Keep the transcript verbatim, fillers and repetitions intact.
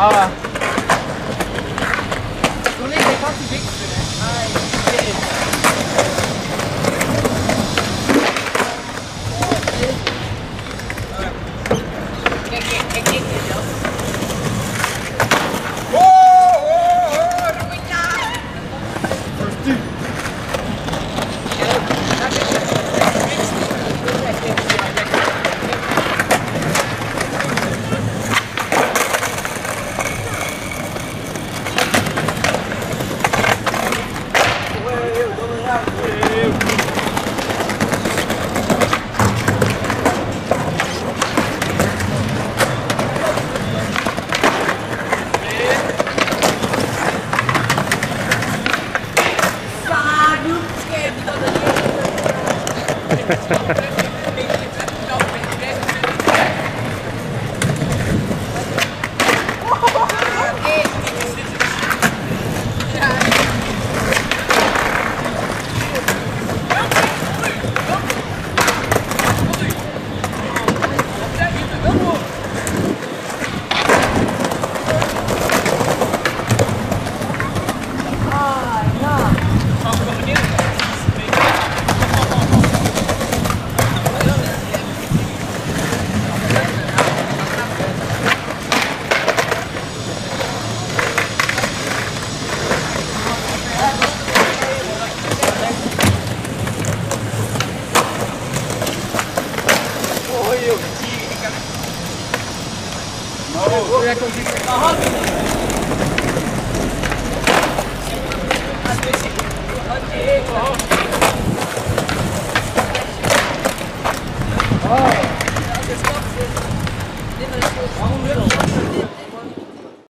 Ah. Toen ik het had die dik Kijk, kijk, kijk, kijk jezelf. Oh, oh, oh, Ruina! First team. Oh, ja, komt hier. Aha. Oh.